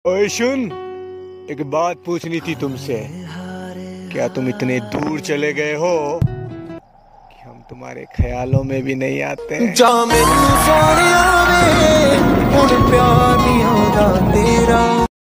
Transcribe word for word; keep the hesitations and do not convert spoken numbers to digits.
ओए सुन, एक बात पूछनी थी तुमसे। क्या तुम इतने दूर चले गए हो कि हम तुम्हारे ख्यालों में भी नहीं आते हैं?